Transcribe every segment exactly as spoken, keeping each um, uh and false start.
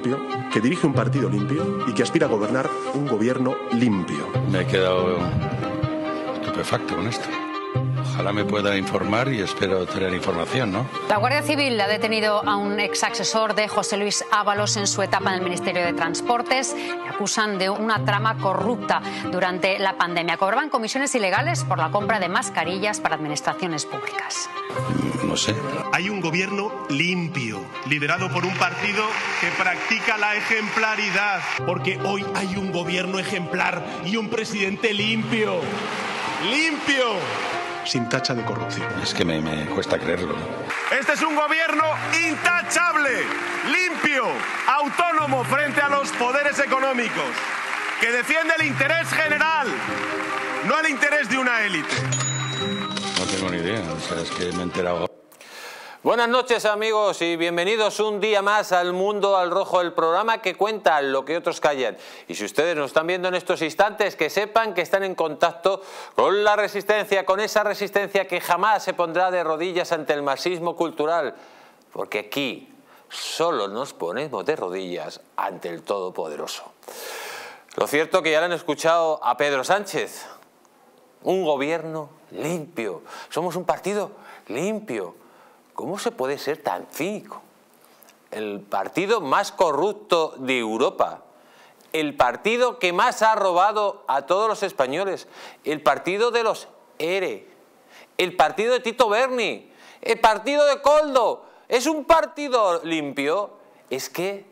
limpio, que dirige un partido limpio y que aspira a gobernar un gobierno limpio. Me he quedado estupefacto con esto. Ojalá me pueda informar y espero tener información, ¿no? La Guardia Civil ha detenido a un ex asesor de José Luis Ábalos en su etapa en el Ministerio de Transportes. Le acusan de una trama corrupta durante la pandemia. Cobraban comisiones ilegales por la compra de mascarillas para administraciones públicas. No sé. Hay un gobierno limpio, liderado por un partido que practica la ejemplaridad. Porque hoy hay un gobierno ejemplar y un presidente limpio. ¡Limpio! Sin tacha de corrupción. Es que me, me cuesta creerlo. Este es un gobierno intachable, limpio, autónomo frente a los poderes económicos, que defiende el interés general, no el interés de una élite. No tengo ni idea, o sea, es que me he enterado. Buenas noches, amigos, y bienvenidos un día más al Mundo al Rojo, el programa que cuenta lo que otros callan. Y si ustedes nos están viendo en estos instantes, que sepan que están en contacto con la resistencia, con esa resistencia que jamás se pondrá de rodillas ante el marxismo cultural, porque aquí solo nos ponemos de rodillas ante el Todopoderoso. Lo cierto que ya le han escuchado a Pedro Sánchez. Un gobierno limpio. Somos un partido limpio. ¿Cómo se puede ser tan cínico? El partido más corrupto de Europa, el partido que más ha robado a todos los españoles, el partido de los E R E, el partido de Tito Berni, el partido de Koldo, ¿es un partido limpio? Es que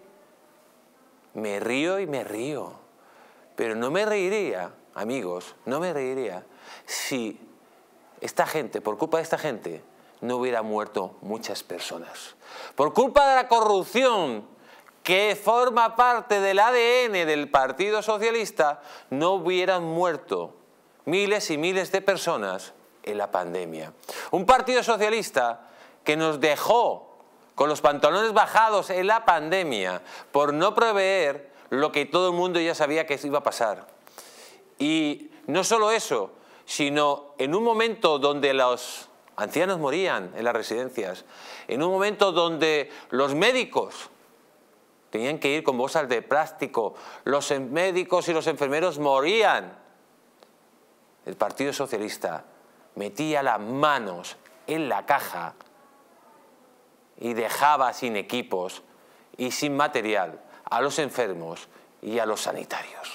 me río y me río, pero no me reiría, amigos, no me reiría si esta gente, por culpa de esta gente, no hubiera muerto muchas personas. Por culpa de la corrupción que forma parte del A D N del Partido Socialista, no hubieran muerto miles y miles de personas en la pandemia. Un Partido Socialista que nos dejó con los pantalones bajados en la pandemia por no prever lo que todo el mundo ya sabía que iba a pasar. Y no solo eso, sino en un momento donde los ancianos morían en las residencias, en un momento donde los médicos tenían que ir con bolsas de plástico, los médicos y los enfermeros morían, el Partido Socialista metía las manos en la caja y dejaba sin equipos y sin material a los enfermos y a los sanitarios.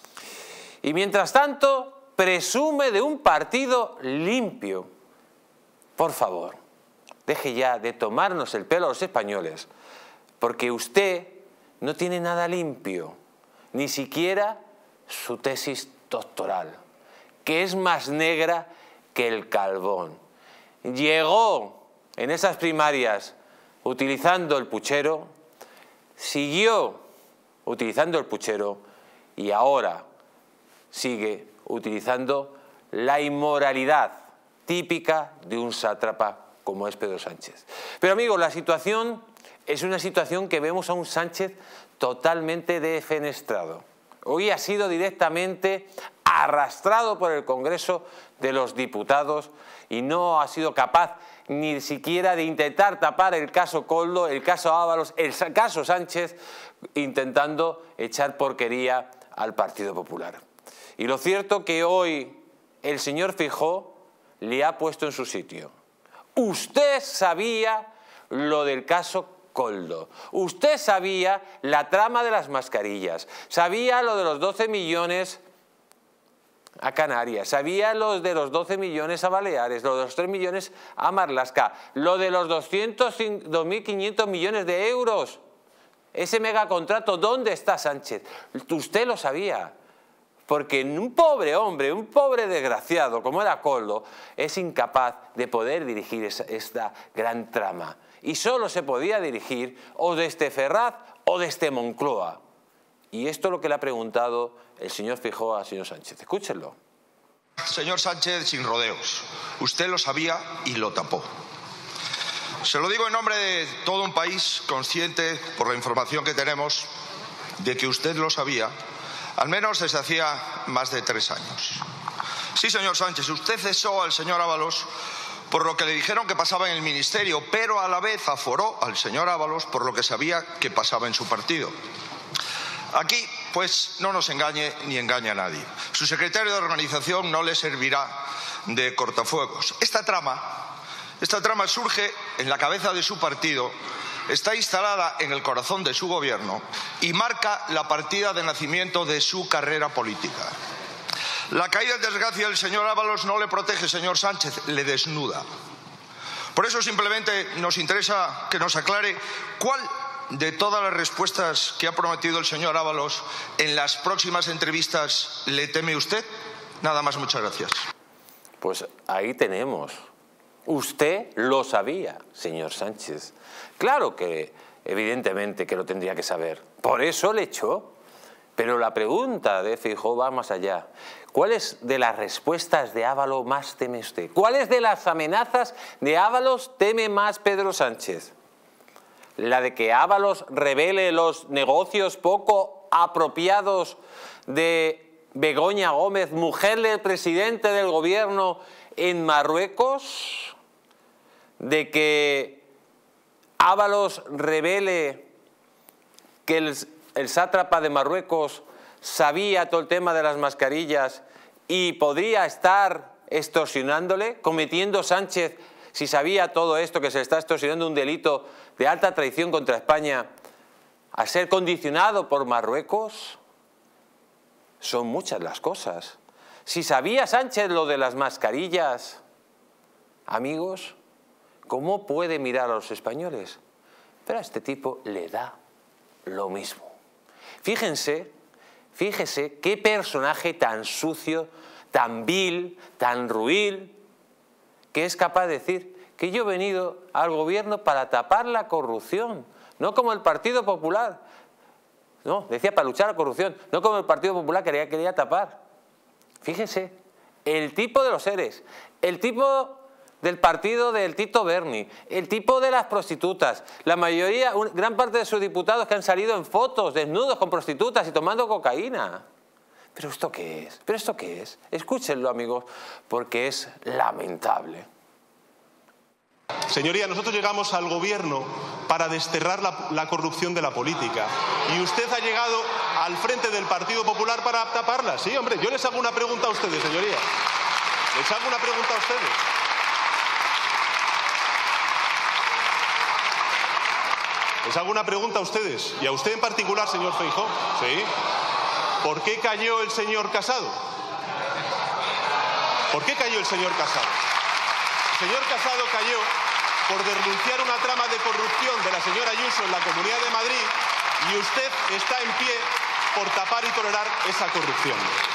Y mientras tanto, presume de un partido limpio. Por favor, deje ya de tomarnos el pelo a los españoles, porque usted no tiene nada limpio, ni siquiera su tesis doctoral, que es más negra que el carbón. Llegó en esas primarias utilizando el puchero, siguió utilizando el puchero y ahora sigue utilizando la inmoralidad típica de un sátrapa como es Pedro Sánchez. Pero amigos, la situación es una situación que vemos a un Sánchez totalmente defenestrado. Hoy ha sido directamente arrastrado por el Congreso de los Diputados y no ha sido capaz ni siquiera de intentar tapar el caso Koldo, el caso Ábalos, el caso Sánchez, intentando echar porquería al Partido Popular. Y lo cierto que hoy el señor Feijóo le ha puesto en su sitio. Usted sabía lo del caso Koldo. Usted sabía la trama de las mascarillas. Sabía lo de los doce millones a Canarias. Sabía lo de los doce millones a Baleares. Lo de los tres millones a Marlaska. Lo de los doscientos dos mil quinientos millones de euros. Ese megacontrato, ¿dónde está Sánchez? Usted lo sabía. Porque un pobre hombre, un pobre desgraciado como era Koldo, es incapaz de poder dirigir esa, esta gran trama. Y solo se podía dirigir o desde Ferraz o desde Moncloa. Y esto es lo que le ha preguntado el señor Feijóo al señor Sánchez. Escúchenlo. Señor Sánchez, sin rodeos. Usted lo sabía y lo tapó. Se lo digo en nombre de todo un país consciente, por la información que tenemos, de que usted lo sabía, al menos desde hacía más de tres años. Sí, señor Sánchez, usted cesó al señor Ábalos por lo que le dijeron que pasaba en el ministerio, pero a la vez aforó al señor Ábalos por lo que sabía que pasaba en su partido. Aquí, pues, no nos engañe ni engaña a nadie. Su secretario de organización no le servirá de cortafuegos. Esta trama, esta trama surge en la cabeza de su partido, está instalada en el corazón de su gobierno y marca la partida de nacimiento de su carrera política. La caída en desgracia del señor Ábalos no le protege, señor Sánchez, le desnuda. Por eso simplemente nos interesa que nos aclare cuál de todas las respuestas que ha prometido el señor Ábalos en las próximas entrevistas le teme usted. Nada más, muchas gracias. Pues ahí tenemos. Usted lo sabía, señor Sánchez. Claro que, evidentemente, que lo tendría que saber. Por eso le echó. Pero la pregunta de Feijóo va más allá. ¿Cuáles de las respuestas de Ábalos más teme usted? ¿Cuáles de las amenazas de Ábalos teme más Pedro Sánchez? ¿La de que Ábalos revele los negocios poco apropiados de Begoña Gómez, mujer del presidente del gobierno en Marruecos? ¿De que Ábalos revele que el, el sátrapa de Marruecos sabía todo el tema de las mascarillas y podría estar extorsionándole, cometiendo Sánchez, si sabía todo esto, que se le está extorsionando un delito de alta traición contra España, a ser condicionado por Marruecos? Son muchas las cosas. Si sabía Sánchez lo de las mascarillas, amigos, ¿cómo puede mirar a los españoles? Pero a este tipo le da lo mismo. Fíjense, fíjese qué personaje tan sucio, tan vil, tan ruin, que es capaz de decir que yo he venido al gobierno para tapar la corrupción, no como el Partido Popular. No, decía para luchar a la corrupción, no como el Partido Popular quería, quería tapar. Fíjense, el tipo de los seres, el tipo del partido del Tito Berni, el tipo de las prostitutas, la mayoría, un, gran parte de sus diputados que han salido en fotos desnudos con prostitutas y tomando cocaína. ¿Pero esto qué es? ¿Pero esto qué es? Escúchenlo, amigos, porque es lamentable. Señoría, nosotros llegamos al gobierno para desterrar la, la corrupción de la política y usted ha llegado al frente del Partido Popular para taparla. Sí, hombre, yo les hago una pregunta a ustedes, señoría. Les hago una pregunta a ustedes. Les hago una pregunta a ustedes y a usted en particular, señor Feijóo. Sí. ¿Por qué cayó el señor Casado? ¿Por qué cayó el señor Casado? El señor Casado cayó por denunciar una trama de corrupción de la señora Ayuso en la Comunidad de Madrid y usted está en pie por tapar y tolerar esa corrupción.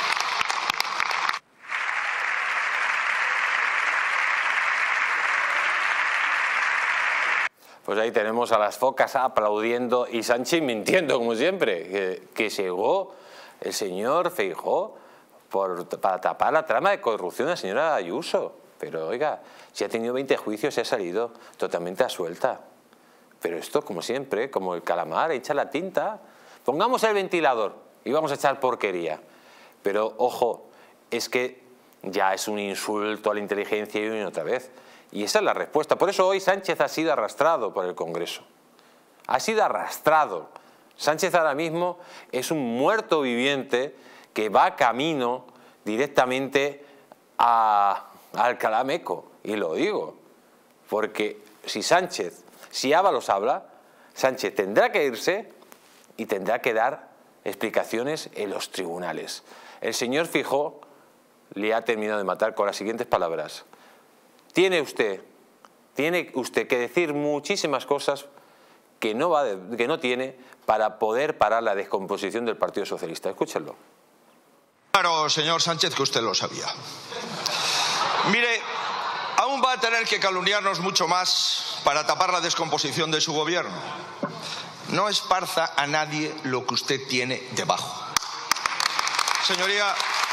Pues ahí tenemos a las focas aplaudiendo y Sánchez mintiendo, como siempre, que, que llegó el señor Feijóo por, para tapar la trama de corrupción de la señora Ayuso. Pero oiga, si ha tenido veinte juicios, se ha salido totalmente a suelta. Pero esto, como siempre, como el calamar, echa la tinta. Pongamos el ventilador y vamos a echar porquería. Pero ojo, es que ya es un insulto a la inteligencia y una otra vez. Y esa es la respuesta. Por eso hoy Sánchez ha sido arrastrado por el Congreso. Ha sido arrastrado. Sánchez ahora mismo es un muerto viviente que va camino directamente a, a Alcalá Meco. Y lo digo, porque si Sánchez, si Ábalos habla, Sánchez tendrá que irse y tendrá que dar explicaciones en los tribunales. El señor Feijóo le ha terminado de matar con las siguientes palabras. Tiene usted, tiene usted que decir muchísimas cosas que no, va de, que no tiene para poder parar la descomposición del Partido Socialista. Escúchenlo. Claro, señor Sánchez, que usted lo sabía. Mire, aún va a tener que calumniarnos mucho más para tapar la descomposición de su gobierno. No esparza a nadie lo que usted tiene debajo. Señoría,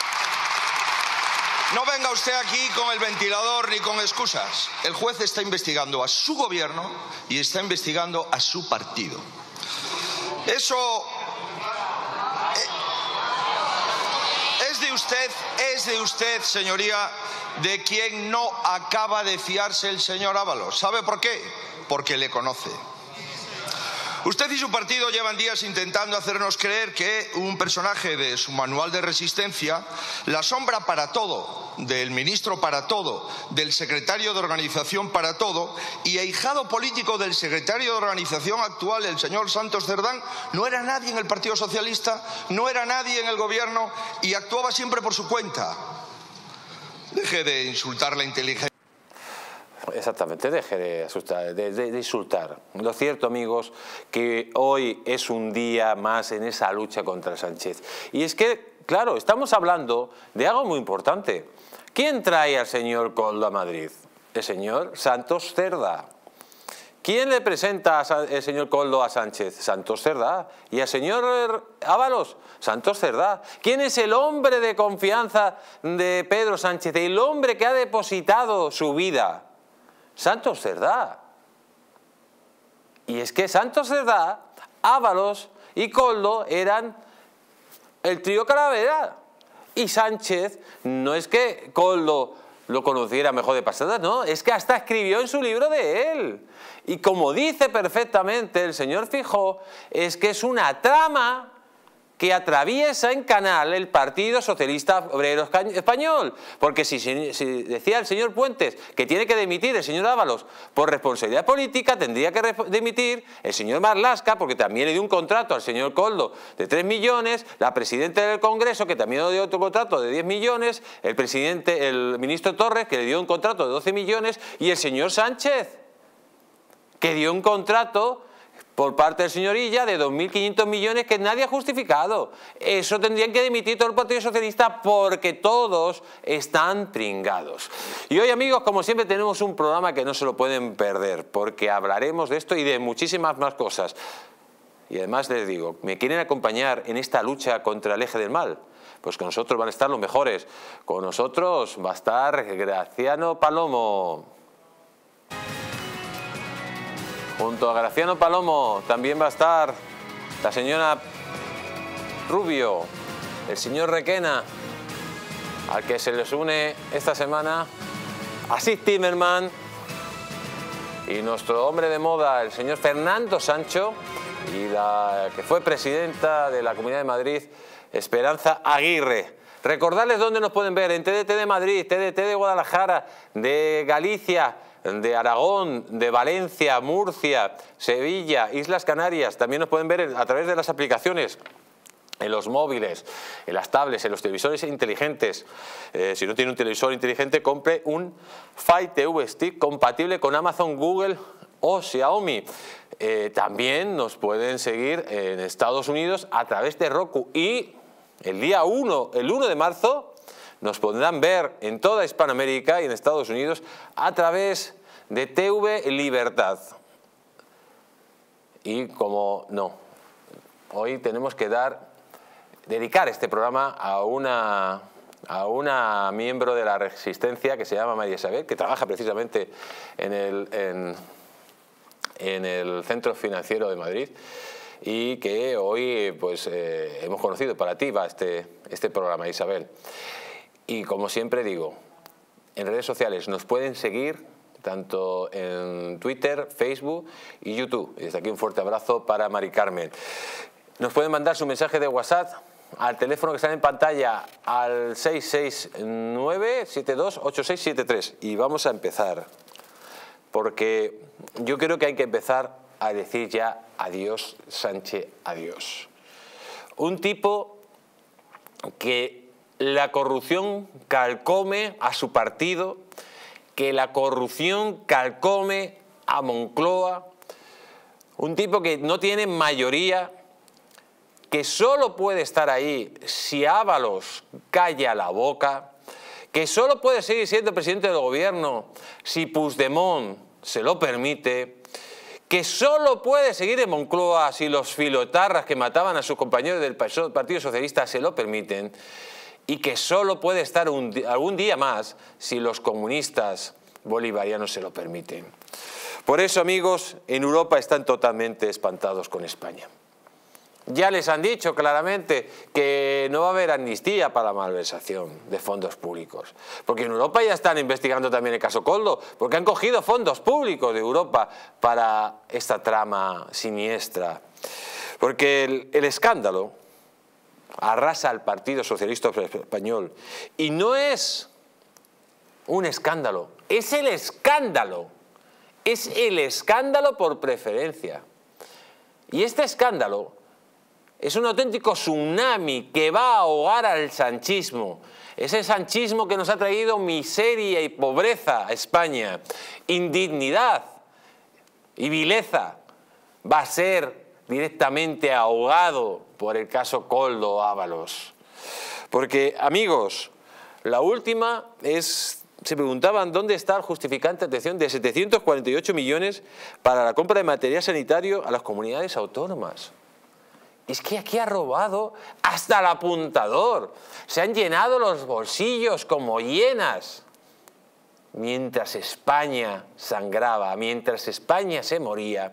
no venga usted aquí con el ventilador ni con excusas. El juez está investigando a su gobierno y está investigando a su partido. Eso es de usted, es de usted, señoría, de quien no acaba de fiarse el señor Ábalos. ¿Sabe por qué? Porque le conoce. Usted y su partido llevan días intentando hacernos creer que un personaje de su manual de resistencia, la sombra para todo, del ministro para todo, del secretario de organización para todo y ahijado político del secretario de organización actual, el señor Santos Cerdán, no era nadie en el Partido Socialista, no era nadie en el gobierno y actuaba siempre por su cuenta. Deje de insultar la inteligencia. Exactamente, deje de, asustar, de, de, de insultar. Lo cierto, amigos, que hoy es un día más en esa lucha contra Sánchez. Y es que, claro, estamos hablando de algo muy importante. ¿Quién trae al señor Koldo a Madrid? El señor Santos Cerdá. ¿Quién le presenta al señor Koldo a Sánchez? Santos Cerdá. ¿Y al señor Ábalos? Santos Cerdá. ¿Quién es el hombre de confianza de Pedro Sánchez? El hombre que ha depositado su vida. Santos Cerdá. Y es que Santos Cerdá, Ábalos y Koldo eran el trío Calavera. Y Sánchez, no es que Koldo lo conociera mejor de pasada, no, es que hasta escribió en su libro de él. Y como dice perfectamente el señor Feijóo, es que es una trama que atraviesa en canal el Partido Socialista Obrero Español. Porque si, si decía el señor Puentes que tiene que dimitir el señor Ábalos por responsabilidad política, tendría que dimitir el señor Marlaska, porque también le dio un contrato al señor Koldo de tres millones, la presidenta del Congreso, que también le dio otro contrato de diez millones, el presidente, el ministro Torres, que le dio un contrato de doce millones, y el señor Sánchez, que dio un contrato por parte del señor Illa de dos mil quinientos millones que nadie ha justificado. Eso tendrían que dimitir todo el Partido Socialista porque todos están pringados. Y hoy, amigos, como siempre, tenemos un programa que no se lo pueden perder porque hablaremos de esto y de muchísimas más cosas. Y además les digo, ¿me quieren acompañar en esta lucha contra el eje del mal? Pues con nosotros van a estar los mejores. Con nosotros va a estar Graciano Palomo. Junto a Graciano Palomo también va a estar la señora Rubio, el señor Requena, al que se les une esta semana Asís Timerman y nuestro hombre de moda, el señor Fernando Sancho, y la que fue presidenta de la Comunidad de Madrid, Esperanza Aguirre. Recordarles dónde nos pueden ver, en T D T de Madrid, T D T de Guadalajara, de Galicia, de Aragón, de Valencia, Murcia, Sevilla, Islas Canarias. También nos pueden ver a través de las aplicaciones, en los móviles, en las tablets, en los televisores inteligentes. Eh, si no tiene un televisor inteligente, compre un Fire T V Stick compatible con Amazon, Google o Xiaomi. Eh, también nos pueden seguir en Estados Unidos a través de Roku. Y el día uno, el uno de marzo, nos podrán ver en toda Hispanoamérica y en Estados Unidos a través de T V Libertad. Y como no, hoy tenemos que dar, dedicar este programa a una, a una miembro de la Resistencia que se llama María Isabel, que trabaja precisamente en el, en, en el Centro Financiero de Madrid y que hoy pues, eh, hemos conocido. Para ti va este, este programa, Isabel. Y como siempre digo, en redes sociales nos pueden seguir tanto en Twitter, Facebook y YouTube. Y desde aquí un fuerte abrazo para Mari Carmen. Nos pueden mandar su mensaje de WhatsApp al teléfono que está en pantalla, al seis seis nueve, siete dos, ocho seis siete tres. Y vamos a empezar, porque yo creo que hay que empezar a decir ya adiós, Sánchez, adiós. Un tipo que la corrupción calcome a su partido, que la corrupción calcome a Moncloa, un tipo que no tiene mayoría, que solo puede estar ahí si Ábalos calla la boca, que solo puede seguir siendo presidente del gobierno si Puigdemont se lo permite, que solo puede seguir en Moncloa si los filoetarras que mataban a sus compañeros del Partido Socialista se lo permiten, y que solo puede estar un, algún día más si los comunistas bolivarianos se lo permiten. Por eso, amigos, en Europa están totalmente espantados con España. Ya les han dicho claramente que no va a haber amnistía para la malversación de fondos públicos. Porque en Europa ya están investigando también el caso Koldo, porque han cogido fondos públicos de Europa para esta trama siniestra. Porque el, el escándalo arrasa al Partido Socialista Español. Y no es un escándalo, es el escándalo. Es el escándalo por preferencia. Y este escándalo es un auténtico tsunami que va a ahogar al sanchismo. Ese sanchismo que nos ha traído miseria y pobreza a España, indignidad y vileza, va a ser directamente ahogado por el caso Koldo Ábalos. Porque, amigos, la última es, se preguntaban dónde está el justificante, atención, de setecientos cuarenta y ocho millones para la compra de material sanitario a las comunidades autónomas. Es que aquí ha robado hasta el apuntador. Se han llenado los bolsillos como hienas. Mientras España sangraba, mientras España se moría,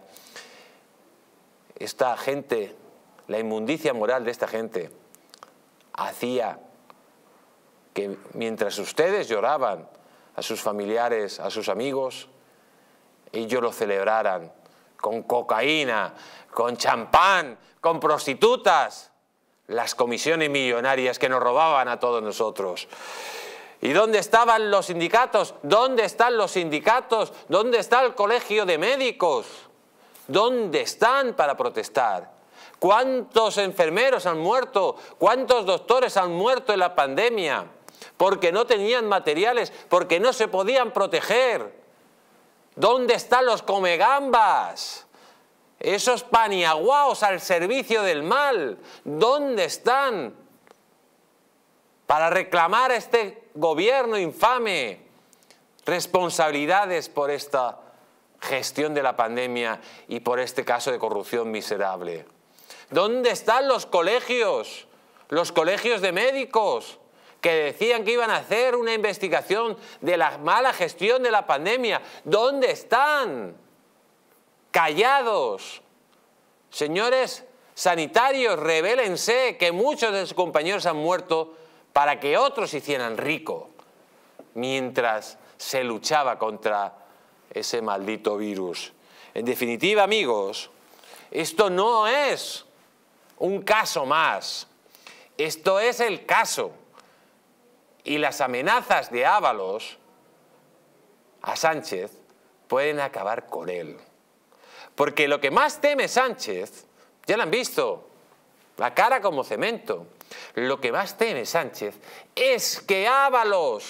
esta gente, la inmundicia moral de esta gente, hacía que mientras ustedes lloraban a sus familiares, a sus amigos, ellos lo celebraran con cocaína, con champán, con prostitutas, las comisiones millonarias que nos robaban a todos nosotros. ¿Y dónde estaban los sindicatos? ¿Dónde están los sindicatos? ¿Dónde está el colegio de médicos? ¿Dónde están para protestar? ¿Cuántos enfermeros han muerto? ¿Cuántos doctores han muerto en la pandemia? Porque no tenían materiales, porque no se podían proteger. ¿Dónde están los comegambas? Esos paniaguaos al servicio del mal, ¿dónde están? Para reclamar a este gobierno infame responsabilidades por esta gestión de la pandemia y por este caso de corrupción miserable. ¿Dónde están los colegios? Los colegios de médicos que decían que iban a hacer una investigación de la mala gestión de la pandemia. ¿Dónde están? Callados. Señores sanitarios, revélense que muchos de sus compañeros han muerto para que otros se hicieran ricos mientras se luchaba contra ese maldito virus. En definitiva, amigos, esto no es un caso más. Esto es el caso. Y las amenazas de Ábalos a Sánchez pueden acabar con él. Porque lo que más teme Sánchez, ya lo han visto, la cara como cemento, lo que más teme Sánchez es que Ábalos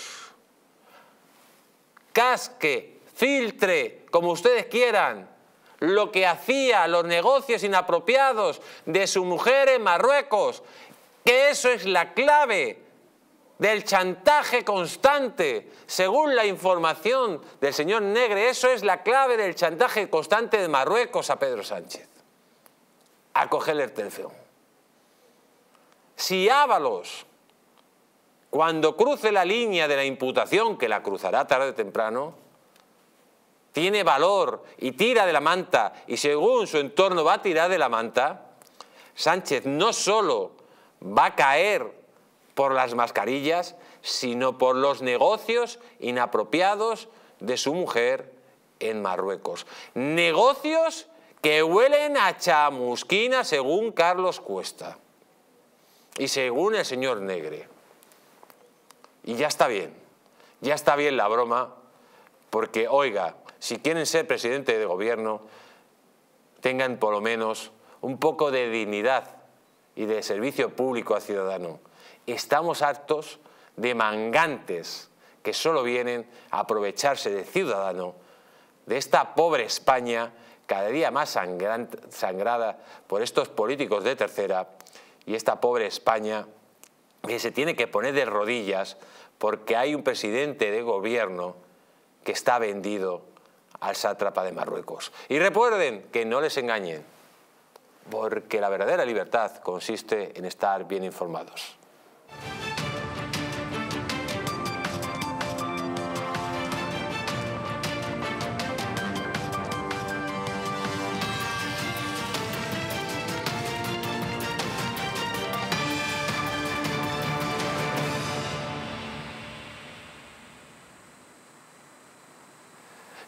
casque, filtre, como ustedes quieran, lo que hacía, los negocios inapropiados de su mujer en Marruecos, que eso es la clave del chantaje constante, según la información del señor Negre, eso es la clave del chantaje constante de Marruecos a Pedro Sánchez. A cogerle el teléfono. Si Ábalos, cuando cruce la línea de la imputación, que la cruzará tarde o temprano, tiene valor y tira de la manta, y según su entorno va a tirar de la manta, Sánchez no solo va a caer por las mascarillas, sino por los negocios inapropiados de su mujer en Marruecos. Negocios que huelen a chamusquina según Carlos Cuesta y según el señor Negre. Y ya está bien, ya está bien la broma, porque, oiga, si quieren ser presidente de gobierno, tengan por lo menos un poco de dignidad y de servicio público al ciudadano. Estamos hartos de mangantes que solo vienen a aprovecharse del ciudadano, de esta pobre España cada día más sangrada por estos políticos de tercera, y esta pobre España que se tiene que poner de rodillas porque hay un presidente de gobierno que está vendido al sátrapa de Marruecos. Y recuerden que no les engañen, porque la verdadera libertad consiste en estar bien informados.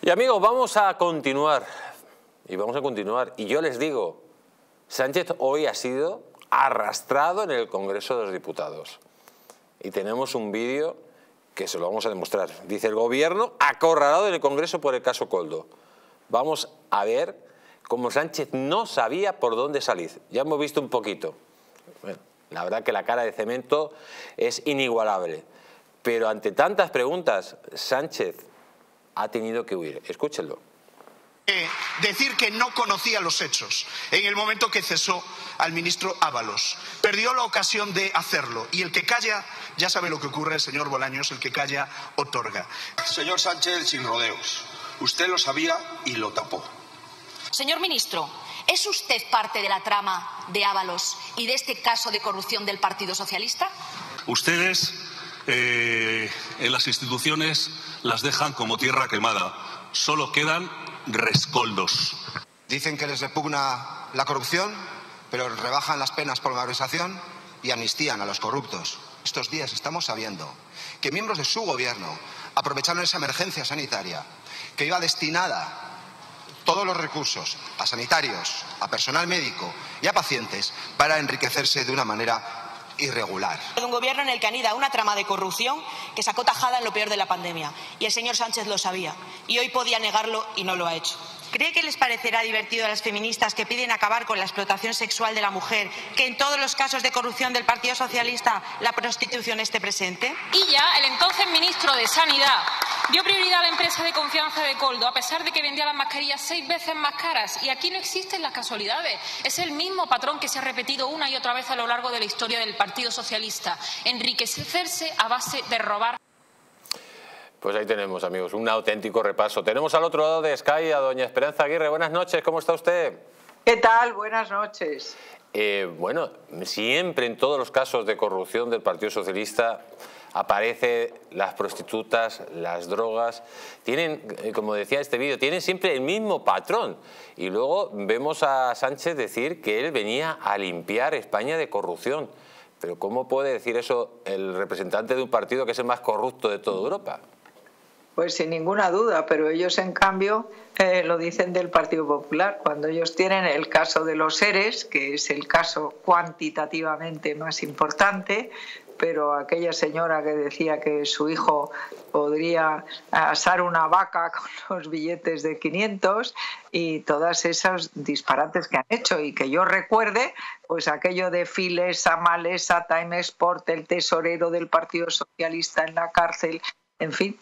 Y amigos, vamos a continuar. Y vamos a continuar. Y yo les digo, Sánchez hoy ha sido arrastrado en el Congreso de los Diputados. Y tenemos un vídeo que se lo vamos a demostrar. Dice el gobierno acorralado en el Congreso por el caso Koldo. Vamos a ver cómo Sánchez no sabía por dónde salir. Ya hemos visto un poquito. Bueno, la verdad que la cara de cemento es inigualable. Pero ante tantas preguntas, Sánchez ha tenido que huir. Escúchenlo. Eh, decir que no conocía los hechos en el momento que cesó al ministro Ábalos. Perdió la ocasión de hacerlo y el que calla, ya sabe lo que ocurre, señor Bolaños, el que calla otorga. Señor Sánchez, sin rodeos. Usted lo sabía y lo tapó. Señor ministro, ¿es usted parte de la trama de Ábalos y de este caso de corrupción del Partido Socialista? Ustedes eh, en las instituciones las dejan como tierra quemada. Solo quedan rescoldos. Dicen que les repugna la corrupción, pero rebajan las penas por malversación y amnistían a los corruptos. Estos días estamos sabiendo que miembros de su gobierno aprovecharon esa emergencia sanitaria que iba destinada todos los recursos a sanitarios, a personal médico y a pacientes para enriquecerse de una manera irregular. Un gobierno en el que anida una trama de corrupción que sacó tajada en lo peor de la pandemia. Y el señor Sánchez lo sabía. Y hoy podía negarlo y no lo ha hecho. ¿Cree que les parecerá divertido a las feministas que piden acabar con la explotación sexual de la mujer, que en todos los casos de corrupción del Partido Socialista la prostitución esté presente? Y ya el entonces ministro de Sanidad dio prioridad a la empresa de confianza de Koldo, a pesar de que vendía las mascarillas seis veces más caras. Y aquí no existen las casualidades. Es el mismo patrón que se ha repetido una y otra vez a lo largo de la historia del Partido Socialista. Enriquecerse a base de robar. Pues ahí tenemos, amigos, un auténtico repaso. Tenemos al otro lado de Sky a doña Esperanza Aguirre. Buenas noches, ¿cómo está usted? ¿Qué tal? Buenas noches. Eh, bueno, siempre en todos los casos de corrupción del Partido Socialista aparecen las prostitutas, las drogas. Tienen, como decía este vídeo, tienen siempre el mismo patrón. Y luego vemos a Sánchez decir que él venía a limpiar España de corrupción. Pero ¿cómo puede decir eso el representante de un partido que es el más corrupto de toda Europa? Pues sin ninguna duda, pero ellos en cambio eh, lo dicen del Partido Popular. Cuando ellos tienen el caso de los ERES, que es el caso cuantitativamente más importante, pero aquella señora que decía que su hijo podría asar una vaca con los billetes de quinientos y todas esos disparates que han hecho, y que yo recuerde, pues aquello de Filesa, Malesa, Time Sport, el tesorero del Partido Socialista en la cárcel, en fin.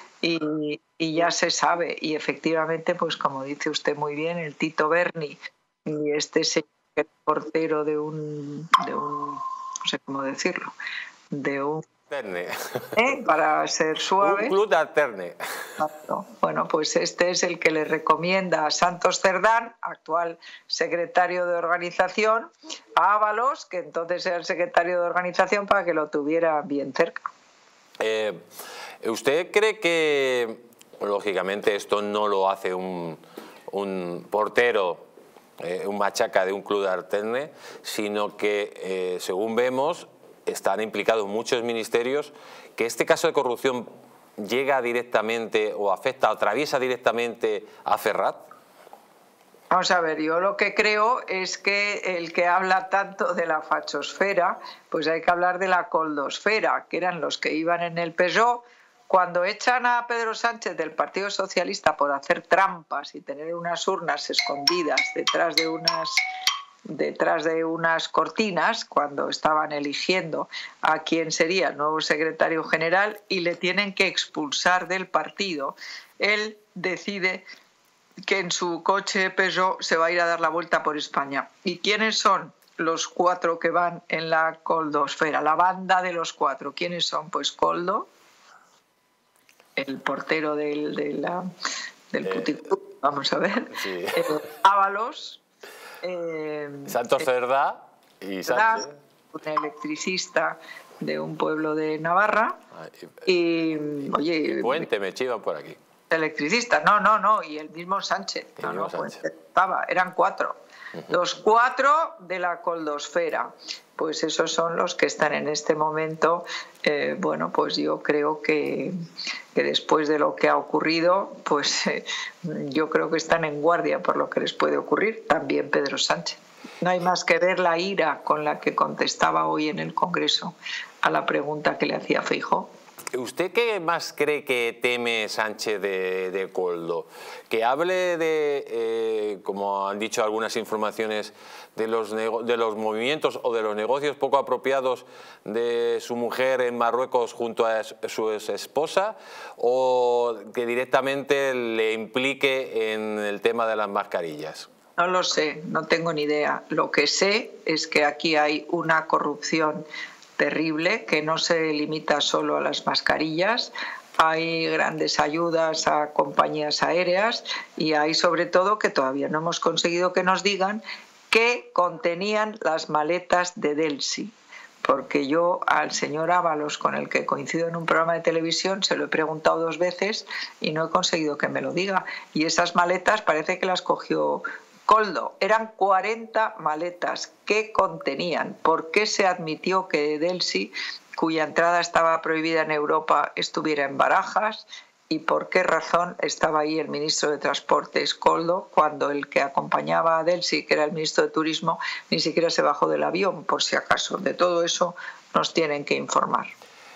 Y, y ya se sabe, y efectivamente, pues como dice usted muy bien, el Tito Berni y este señor portero de un, de un, no sé cómo decirlo, de un... Alterne. ¿Eh? Para ser suave. Un club de alterne. Bueno, pues este es el que le recomienda a Santos Cerdán, actual secretario de organización, a Ábalos, que entonces era el secretario de organización, para que lo tuviera bien cerca. Eh, ¿Usted cree que, lógicamente, esto no lo hace un, un portero, eh, un machaca de un club de alterne, sino que, eh, según vemos, están implicados muchos ministerios, que este caso de corrupción llega directamente o afecta o atraviesa directamente a Ferrat? Vamos a ver, yo lo que creo es que el que habla tanto de la fachosfera, pues hay que hablar de la coldosfera, que eran los que iban en el P S O E. Cuando echan a Pedro Sánchez del Partido Socialista por hacer trampas y tener unas urnas escondidas detrás de unas detrás de unas cortinas, cuando estaban eligiendo a quién sería el nuevo secretario general, y le tienen que expulsar del partido, él decide que en su coche Peugeot se va a ir a dar la vuelta por España. ¿Y quiénes son los cuatro que van en la coldosfera? La banda de los cuatro. ¿Quiénes son? Pues Koldo, el portero del, de la, del eh, puticlub, vamos a ver, sí. eh, Ábalos, eh, Santos Cerdá y Sánchez, un electricista de un pueblo de Navarra. Y, y oye, y Puente me chivan por aquí. Electricista, no, no, no, y el mismo Sánchez, el no, mismo no, Sánchez. Puente estaba, eran cuatro. Los cuatro de la coldosfera. Pues esos son los que están en este momento. Eh, bueno, pues yo creo que, que después de lo que ha ocurrido, pues eh, yo creo que están en guardia por lo que les puede ocurrir. También Pedro Sánchez. No hay más que ver la ira con la que contestaba hoy en el Congreso a la pregunta que le hacía Feijóo. ¿Usted qué más cree que teme Sánchez de, de Koldo? Que hable de, eh, como han dicho algunas informaciones, de los, de los movimientos o de los negocios poco apropiados de su mujer en Marruecos junto a su esposa, o que directamente le implique en el tema de las mascarillas. No lo sé, no tengo ni idea. Lo que sé es que aquí hay una corrupción terrible que no se limita solo a las mascarillas. Hay grandes ayudas a compañías aéreas y hay sobre todo que todavía no hemos conseguido que nos digan qué contenían las maletas de Delsi. Porque yo al señor Ábalos, con el que coincido en un programa de televisión, se lo he preguntado dos veces y no he conseguido que me lo diga. Y esas maletas parece que las cogió Koldo. Eran cuarenta maletas. ¿Qué contenían? ¿Por qué se admitió que Delsi, cuya entrada estaba prohibida en Europa, estuviera en Barajas? ¿Y por qué razón estaba ahí el ministro de Transportes, Koldo, cuando el que acompañaba a Delsi, que era el ministro de Turismo, ni siquiera se bajó del avión, por si acaso? De todo eso nos tienen que informar.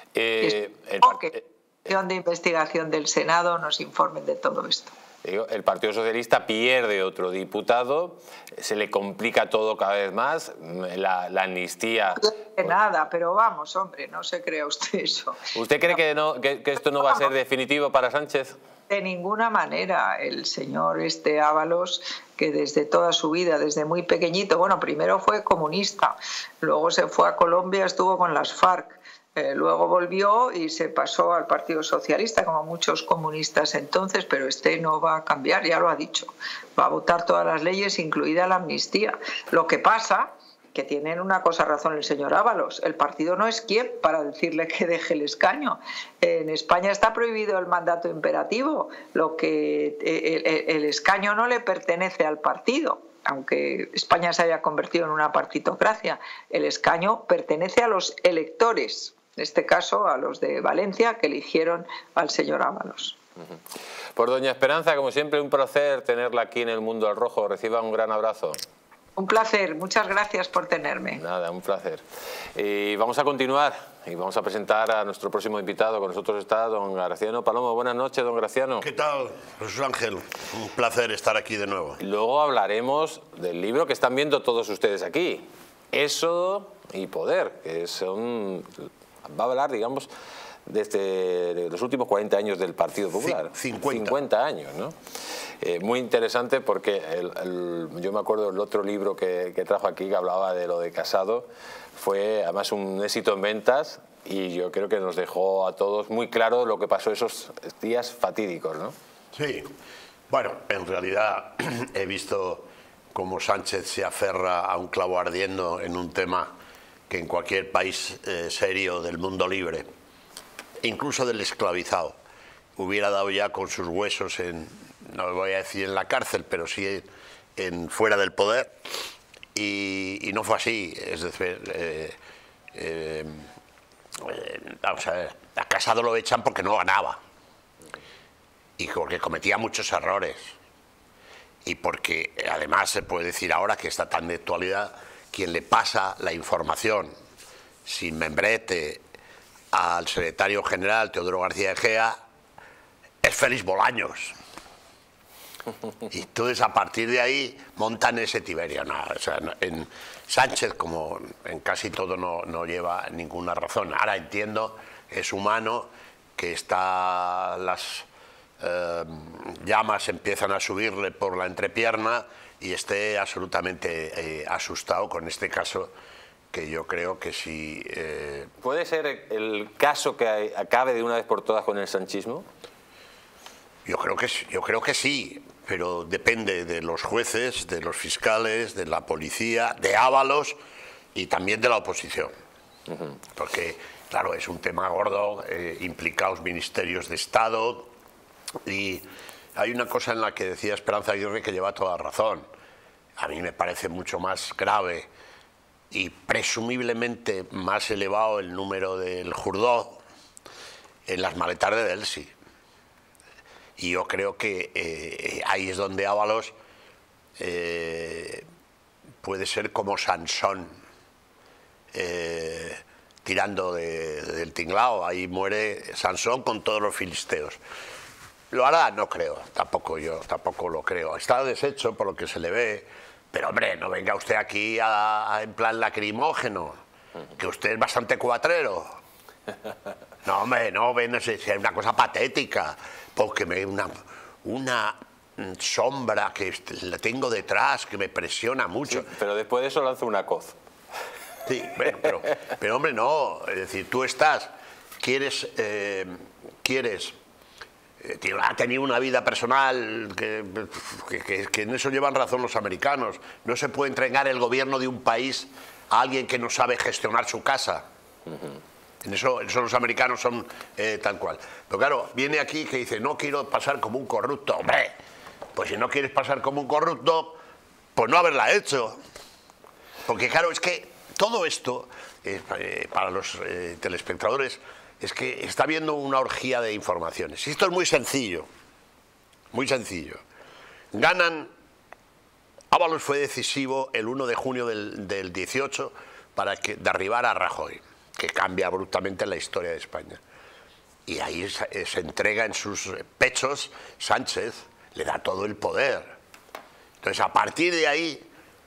Eh, el... que la Comisión de Investigación del Senado nos informen de todo esto. El Partido Socialista pierde otro diputado, se le complica todo cada vez más, la, la amnistía... No nada, pero vamos, hombre, no se crea usted eso. ¿Usted cree que, no, que, que esto no va a ser definitivo para Sánchez? De ninguna manera. El señor este Ábalos, que desde toda su vida, desde muy pequeñito, bueno, primero fue comunista, luego se fue a Colombia, estuvo con las FARC, Eh, luego volvió y se pasó al Partido Socialista, como muchos comunistas entonces, pero este no va a cambiar, ya lo ha dicho. Va a votar todas las leyes, incluida la amnistía. Lo que pasa, que tienen una cosa razón el señor Ábalos, el partido no es quien para decirle que deje el escaño. En España está prohibido el mandato imperativo, lo que el, el escaño no le pertenece al partido. Aunque España se haya convertido en una partitocracia, el escaño pertenece a los electores, en este caso a los de Valencia, que eligieron al señor Ábalos. Pues doña Esperanza, como siempre, un placer tenerla aquí en El Mundo al Rojo. Reciba un gran abrazo. Un placer, muchas gracias por tenerme. Nada, un placer. Y vamos a continuar y vamos a presentar a nuestro próximo invitado. Con nosotros está don Graciano Palomo. Buenas noches, don Graciano. ¿Qué tal, Jesús Ángel? Un placer estar aquí de nuevo. Luego hablaremos del libro que están viendo todos ustedes aquí, Éxodo y Poder, que son, va a hablar, digamos, desde los últimos cuarenta años del Partido Popular. cincuenta. cincuenta años, ¿no? Eh, muy interesante porque el, el, yo me acuerdo del otro libro que, que trajo aquí, que hablaba de lo de Casado, fue además un éxito en ventas y yo creo que nos dejó a todos muy claro lo que pasó esos días fatídicos, ¿no? Sí, bueno, en realidad he visto cómo Sánchez se aferra a un clavo ardiendo en un tema que en cualquier país eh, serio del mundo libre, incluso del esclavizado, hubiera dado ya con sus huesos en, no voy a decir en la cárcel, pero sí en fuera del poder, y, y no fue así. Es decir, eh, eh, eh, vamos a ver, a Casado lo echan porque no ganaba y porque cometía muchos errores y porque además se puede decir ahora que está tan de actualidad, quien le pasa la información sin membrete al secretario general Teodoro García Egea es Félix Bolaños. Y entonces a partir de ahí montan ese Tiberio. No, o sea, en Sánchez, como en casi todo, no, no lleva ninguna razón. Ahora entiendo, es humano, que está las eh, llamas empiezan a subirle por la entrepierna y esté absolutamente eh, asustado con este caso, que yo creo que sí... Eh... ¿Puede ser el caso que acabe de una vez por todas con el sanchismo? Yo creo que, yo creo que sí, pero depende de los jueces, de los fiscales, de la policía, de Ábalos y también de la oposición. Uh-huh. Porque, claro, es un tema gordo, eh, implicados ministerios de Estado, y hay una cosa en la que decía Esperanza Aguirre que lleva toda razón. a mí me parece mucho más grave y presumiblemente más elevado el número del Jurdó en las maletas de Delsi. Y yo creo que eh, ahí es donde Ábalos eh, puede ser como Sansón, eh, tirando de, del tinglao. Ahí muere Sansón con todos los filisteos. ¿Lo hará? No creo, tampoco yo, tampoco lo creo. Está deshecho por lo que se le ve, pero hombre, no venga usted aquí a, a, en plan lacrimógeno, que usted es bastante cuatrero. No, hombre, no, ven, es, es una cosa patética, porque me una, una sombra que la tengo detrás, que me presiona mucho. Sí, pero después de eso lanza una coz. Sí, bueno, pero, pero hombre, no, es decir, tú estás, quieres, eh, quieres, eh, ha tenido una vida personal, que, que, que en eso llevan razón los americanos, no se puede entregar el gobierno de un país a alguien que no sabe gestionar su casa. Uh-huh. En eso, en eso los americanos son eh, tal cual. Pero claro, viene aquí que dice, no quiero pasar como un corrupto. Hombre, pues si no quieres pasar como un corrupto, pues no haberla hecho. Porque claro, es que todo esto, eh, eh, para los eh, telespectadores, es que está habiendo una orgía de informaciones. Y esto es muy sencillo, muy sencillo. Ganan, Ábalos fue decisivo el uno de junio del, del dieciocho para que derribar a Rajoy, que cambia abruptamente la historia de España. Y ahí se, se entrega en sus pechos Sánchez, le da todo el poder. Entonces, a partir de ahí,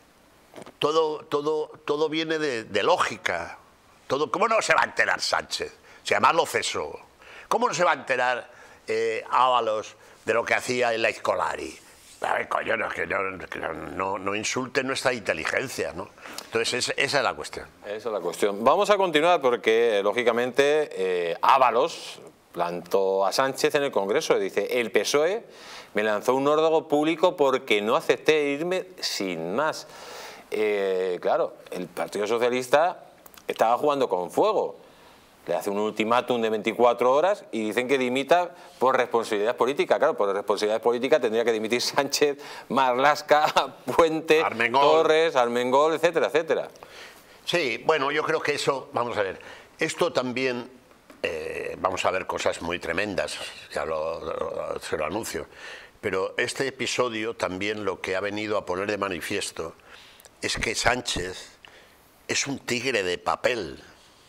todo, todo, todo viene de, de lógica. Todo, ¿cómo no se va a enterar Sánchez? Si además lo cesó. ¿Cómo no se va a enterar eh, Ábalos de lo que hacía el Escolari? A ver, coño, no, que no, que no, no insulten nuestra inteligencia, ¿no? Entonces, es, esa es la cuestión. Esa es la cuestión. Vamos a continuar porque, lógicamente, eh, Ábalos plantó a Sánchez en el Congreso. Dice, el P S O E me lanzó un órdago público porque no acepté irme sin más. Eh, claro, el Partido Socialista estaba jugando con fuego. Le hace un ultimátum de veinticuatro horas y dicen que dimita por responsabilidad política. Claro, por responsabilidad política tendría que dimitir Sánchez, Marlaska, Puente, Armengol. Torres, Armengol, etcétera, etcétera. Sí, bueno, yo creo que eso, vamos a ver, esto también, eh, vamos a ver cosas muy tremendas, ya lo, lo, se lo anuncio, pero este episodio también lo que ha venido a poner de manifiesto es que Sánchez es un tigre de papel.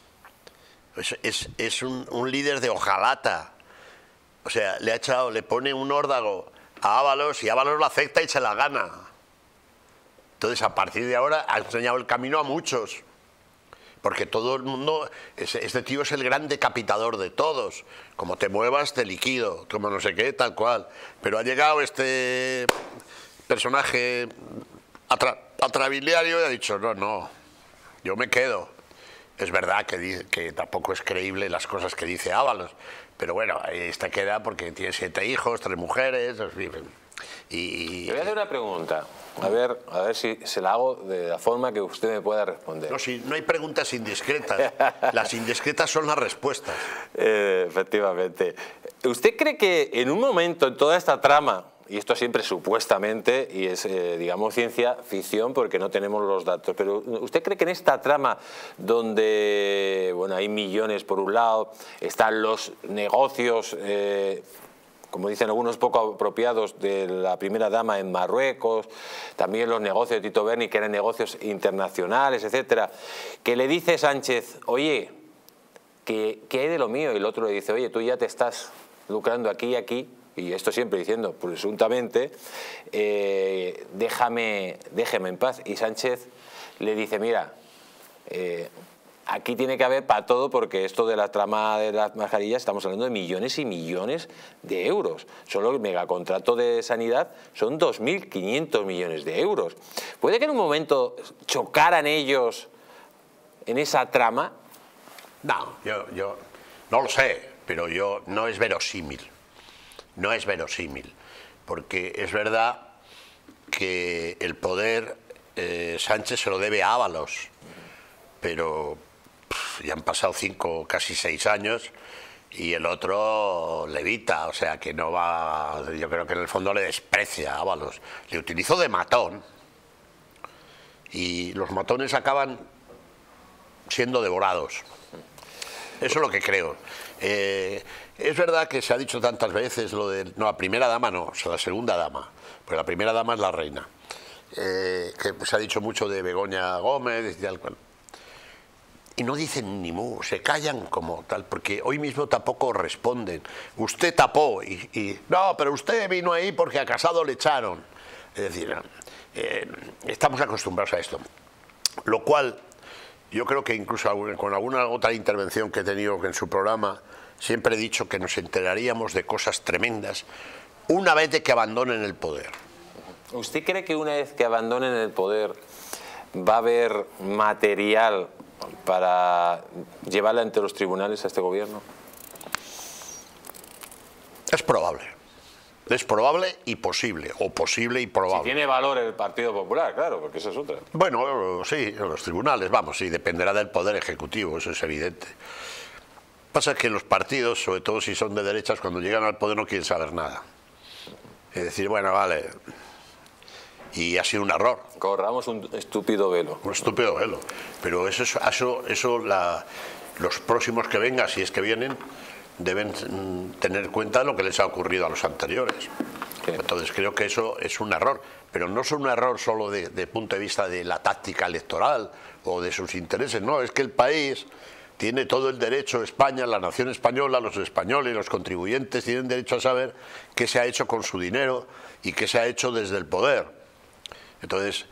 Es, es, es un, un líder de hojalata. O sea, le ha echado, le pone un órdago a Ábalos y Ábalos lo acepta y se la gana. Entonces, a partir de ahora ha enseñado el camino a muchos. Porque todo el mundo, este tío es el gran decapitador de todos. Como te muevas, te liquido, como no sé qué, tal cual. Pero ha llegado este personaje atra, atrabiliario y ha dicho, no, no, yo me quedo. Es verdad que, dice, que tampoco es creíble las cosas que dice Ábalos, pero bueno, esta queda porque tiene siete hijos, tres mujeres, y... Le voy a hacer una pregunta, a ver, a ver si se la hago de la forma que usted me pueda responder. No, si no hay preguntas indiscretas, las indiscretas son las respuestas. Eh, efectivamente. ¿Usted cree que en un momento en toda esta trama, y esto siempre supuestamente, y es, eh, digamos, ciencia ficción porque no tenemos los datos, pero ¿usted cree que en esta trama donde, bueno, hay millones por un lado, están los negocios, eh, como dicen algunos poco apropiados, de la primera dama en Marruecos, también los negocios de Tito Berni, que eran negocios internacionales, etcétera, que le dice Sánchez, oye, ¿qué, qué hay de lo mío? Y el otro le dice, oye, tú ya te estás lucrando aquí y aquí, y esto siempre diciendo presuntamente, eh, déjame, déjame en paz. Y Sánchez le dice, mira, eh, aquí tiene que haber para todo, porque esto de la trama de las mascarillas estamos hablando de millones y millones de euros. Solo el megacontrato de sanidad son dos mil quinientos millones de euros. ¿Puede que en un momento chocaran ellos en esa trama? No, yo, yo no lo sé, pero yo no es verosímil. No es verosímil, porque es verdad que el poder eh, Sánchez se lo debe a Ábalos, pero pff, ya han pasado cinco, casi seis años y el otro levita, o sea que no va, yo creo que en el fondo le desprecia a Ábalos, le utilizó de matón, y los matones acaban siendo devorados. Eso es lo que creo. Eh, es verdad que se ha dicho tantas veces lo de... No, la primera dama no, o sea, la segunda dama, porque la primera dama es la reina. Eh, que se ha dicho mucho de Begoña Gómez y tal cual. Y no dicen ni mu, se callan como tal, porque hoy mismo tampoco responden. Usted tapó y, y no, pero usted vino ahí porque a Casado le echaron. Es decir, eh, estamos acostumbrados a esto. Lo cual, yo creo que incluso con alguna otra intervención que he tenido en su programa, siempre he dicho que nos enteraríamos de cosas tremendas una vez de que abandonen el poder. ¿Usted cree que una vez que abandonen el poder va a haber material para llevarla ante los tribunales a este gobierno? Es probable. Es probable y posible, o posible y probable. Si tiene valor el Partido Popular, claro, porque esa es otra. Bueno, sí, los tribunales, vamos, sí, dependerá del Poder Ejecutivo, eso es evidente. Pasa que los partidos, sobre todo si son de derechas, cuando llegan al poder no quieren saber nada. Es decir, bueno, vale, y ha sido un error. Corramos un estúpido velo. Un estúpido velo. Pero eso, eso, eso la, los próximos que vengan, si es que vienen, deben tener en cuenta lo que les ha ocurrido a los anteriores. Sí. Entonces creo que eso es un error. Pero no es un error solo de, de punto de vista de la táctica electoral o de sus intereses. No, es que el país tiene todo el derecho, España, la nación española, los españoles, los contribuyentes tienen derecho a saber qué se ha hecho con su dinero y qué se ha hecho desde el poder. Entonces,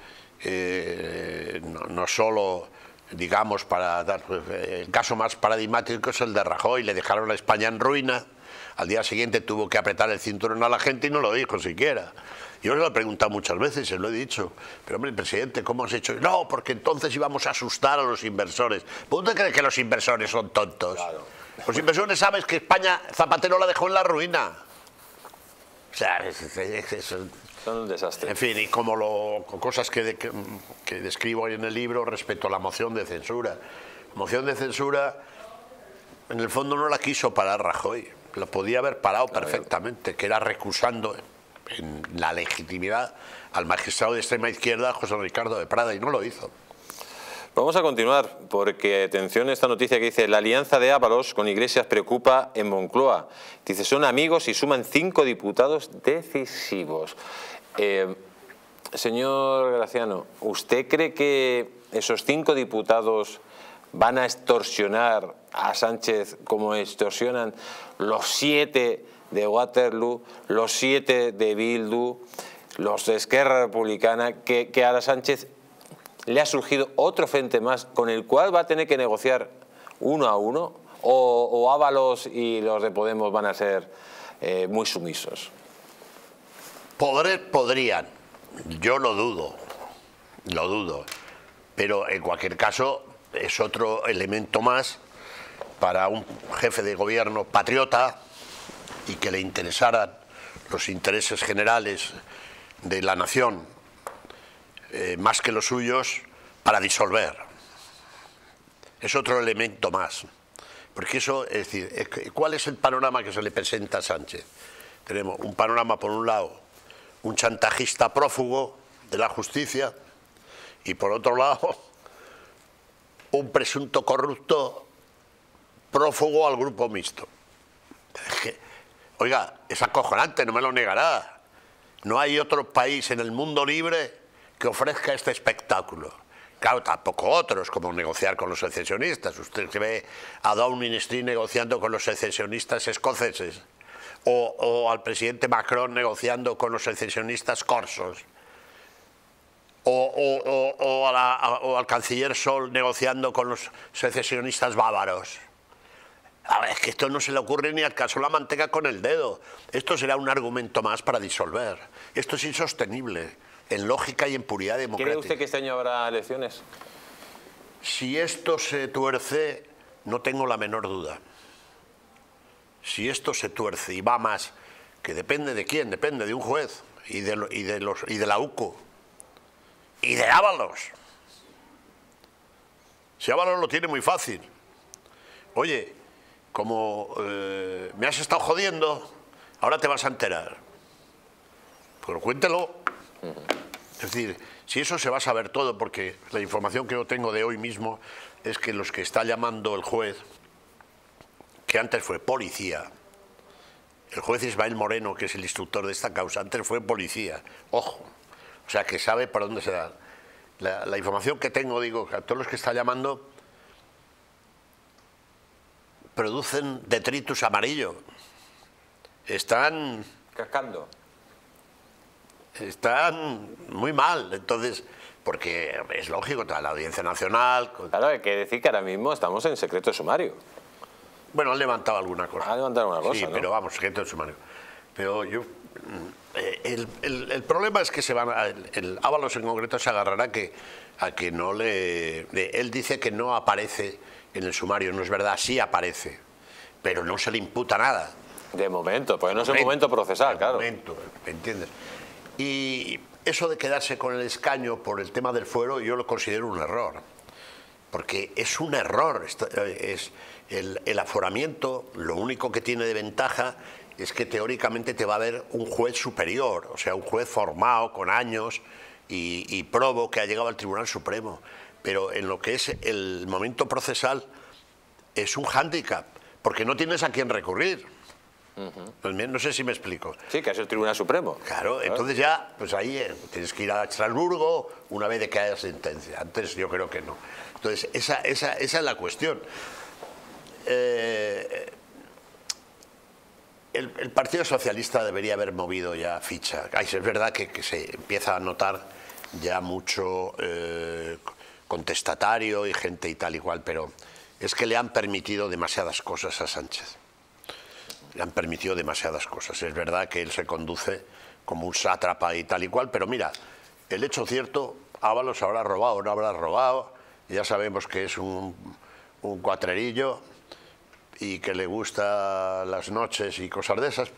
eh, no, no solo, digamos, para dar... El caso más paradigmático es el de Rajoy, le dejaron a España en ruina, al día siguiente tuvo que apretar el cinturón a la gente y no lo dijo siquiera. Yo se lo he preguntado muchas veces, se lo he dicho, pero hombre, presidente, ¿cómo has hecho? No, porque entonces íbamos a asustar a los inversores. ¿Por qué crees que los inversores son tontos? Claro. Los inversores saben que España, Zapatero la dejó en la ruina. O sea, es... es, es Son un desastre. En fin, y como lo, cosas que, de, que, que describo ahí en el libro respecto a la moción de censura. La moción de censura, en el fondo no la quiso parar Rajoy, la podía haber parado perfectamente, que era recusando en la legitimidad al magistrado de extrema izquierda, José Ricardo de Prada, y no lo hizo. Vamos a continuar, porque atención a esta noticia que dice: la alianza de Ábalos con Iglesias preocupa en Moncloa. Dice, son amigos y suman cinco diputados decisivos. Eh, señor Graciano, ¿usted cree que esos cinco diputados van a extorsionar a Sánchez como extorsionan los siete de Waterloo, los siete de Bildu, los de Esquerra Republicana, que, que a la Sánchez le ha surgido otro frente más con el cual va a tener que negociar uno a uno? ¿O, o Ábalos y los de Podemos van a ser eh, muy sumisos? Poder, podrían, yo lo dudo, lo dudo, pero en cualquier caso es otro elemento más para un jefe de gobierno patriota y que le interesaran los intereses generales de la nación eh, más que los suyos para disolver. Es otro elemento más, porque eso, es decir, ¿cuál es el panorama que se le presenta a Sánchez? Tenemos un panorama, por un lado, un chantajista prófugo de la justicia, y por otro lado, un presunto corrupto prófugo al grupo mixto. Es que, oiga, es acojonante, no me lo negará. No hay otro país en el mundo libre que ofrezca este espectáculo. Claro, tampoco otros, como negociar con los secesionistas. Usted ve a Downing Street negociando con los secesionistas escoceses, o, o al presidente Macron negociando con los secesionistas corsos, o, o, o, o, a la, a, o al canciller Scholz negociando con los secesionistas bávaros. A ver, es que esto no se le ocurre ni al caso la manteca con el dedo. Esto será un argumento más para disolver. Esto es insostenible en lógica y en puridad democrática. ¿Cree usted que este año habrá elecciones? Si esto se tuerce, no tengo la menor duda. Si esto se tuerce y va más, que depende de quién, depende de un juez y de, y de, los, y de la U C O y de Ábalos. Si Ábalos lo tiene muy fácil. Oye, como eh, me has estado jodiendo, ahora te vas a enterar. Pero cuéntelo. Es decir, si eso se va a saber todo, porque la información que yo tengo de hoy mismo es que los que está llamando el juez, que antes fue policía, el juez Ismael Moreno, que es el instructor de esta causa, antes fue policía, ojo, o sea que sabe por dónde se da. La, la información que tengo, digo, que a todos los que está llamando producen detritus amarillo, están... cascando. Están muy mal, entonces, porque es lógico, toda la Audiencia Nacional... Claro, hay que decir que ahora mismo estamos en secreto de sumario. Bueno, han levantado alguna cosa. Han levantado alguna cosa, sí, ¿no? pero vamos, secreto de sumario. Pero yo... El, el, el problema es que se van a, el, el Ábalos en concreto se agarrará que, a que no le... Él dice que no aparece en el sumario, no es verdad, sí aparece, pero no se le imputa nada. De momento, porque no es el momento procesal, claro. De momento, ¿me entiendes? Y eso de quedarse con el escaño por el tema del fuero yo lo considero un error, porque es un error, es el, el aforamiento, lo único que tiene de ventaja es que teóricamente te va a ver un juez superior, o sea, un juez formado con años y, y probo que ha llegado al Tribunal Supremo, pero en lo que es el momento procesal es un hándicap, porque no tienes a quién recurrir. Uh-huh. No sé si me explico. Sí, que es el Tribunal Supremo. Claro, claro. Entonces ya, pues ahí eh, tienes que ir a Estrasburgo una vez de que haya sentencia. Antes yo creo que no. Entonces, esa, esa, esa es la cuestión. Eh, el, el Partido Socialista debería haber movido ya ficha. Ay, es verdad que, que se empieza a notar ya mucho eh, contestatario y gente y tal igual, pero es que le han permitido demasiadas cosas a Sánchez. Le han permitido demasiadas cosas. Es verdad que él se conduce como un sátrapa y tal y cual, pero mira, el hecho cierto, Ábalos habrá robado o no habrá robado, ya sabemos que es un, un cuatrerillo y que le gusta las noches y cosas de esas,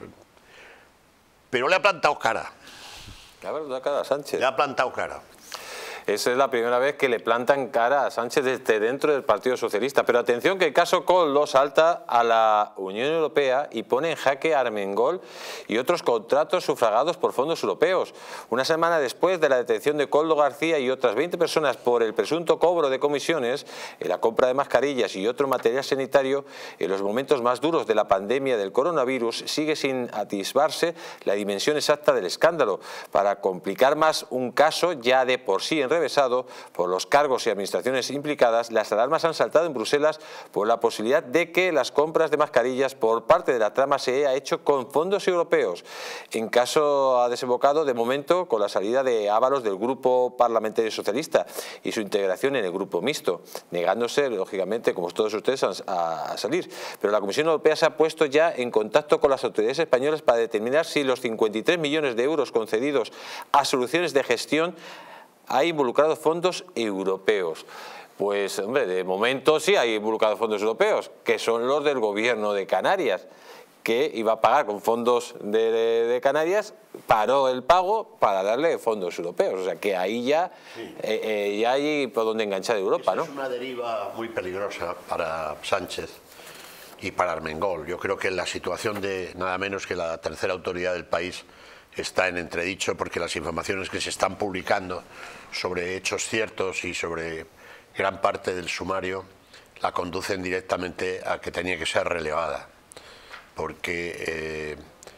pero le ha plantado cara. Le ha plantado cara a Sánchez. Le ha plantado cara. Esa es la primera vez que le plantan cara a Sánchez desde dentro del Partido Socialista. Pero atención que el caso Koldo salta a la Unión Europea y pone en jaque a Armengol y otros contratos sufragados por fondos europeos. Una semana después de la detención de Koldo García y otras veinte personas por el presunto cobro de comisiones en la compra de mascarillas y otro material sanitario, en los momentos más duros de la pandemia del coronavirus sigue sin atisbarse la dimensión exacta del escándalo. Para complicar más un caso ya de por sí en revesado por los cargos y administraciones implicadas, las alarmas han saltado en Bruselas por la posibilidad de que las compras de mascarillas por parte de la trama se haya hecho con fondos europeos. En caso ha desembocado de momento con la salida de Ábalos del Grupo Parlamentario Socialista y su integración en el Grupo Mixto, negándose, lógicamente, como todos ustedes, a, a salir. Pero la Comisión Europea se ha puesto ya en contacto con las autoridades españolas para determinar si los cincuenta y tres millones de euros concedidos a soluciones de gestión ha involucrado fondos europeos. Pues, hombre, de momento sí hay involucrados fondos europeos, que son los del gobierno de Canarias, que iba a pagar con fondos de, de, de Canarias, paró el pago para darle fondos europeos. O sea que ahí ya, sí. eh, eh, ya hay por donde enganchar Europa, Esa ¿no? Es una deriva muy peligrosa para Sánchez y para Armengol. Yo creo que la situación de nada menos que la tercera autoridad del país está en entredicho, porque las informaciones que se están publicando sobre hechos ciertos y sobre gran parte del sumario la conducen directamente a que tenía que ser relevada, porque eh,